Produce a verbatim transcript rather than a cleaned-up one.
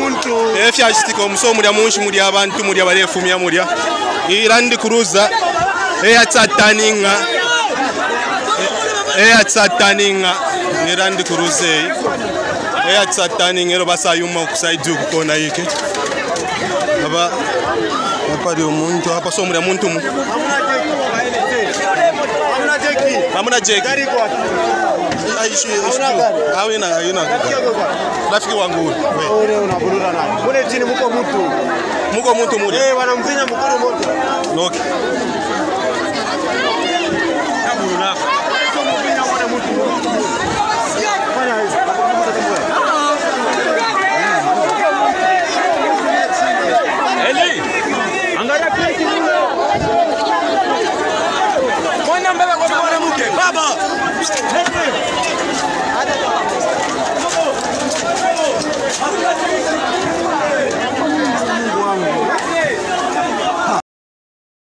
muntu. Eh fyashitiko muso muri amunshi muri abantu muri abarefumya muri. Irandi kuruza eh tsataninga. Eh tsataninga irandi kuruze. Eh tsataninga ro basayuma kusaidu kukona yike. Aba hapa ndio muntu hapa so muri muntu mu. Hamuna jeki. Gari kwa. Aishi hawina hawina. Rafiki wangu wewe unaburura na. Mule chini mko mtu. Mko mtu mmoja. Eh wanamfinya mkono mmoja. Okay. Naburura. Mfinya mwana mtu.